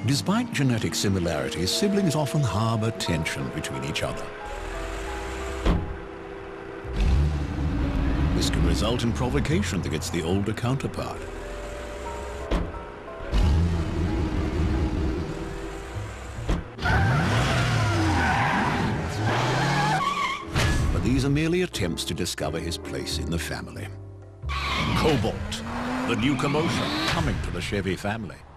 Despite genetic similarities, siblings often harbor tension between each other. This can result in provocation against the older counterpart. But these are merely attempts to discover his place in the family. Cobalt, the new commotion coming to the Chevy family.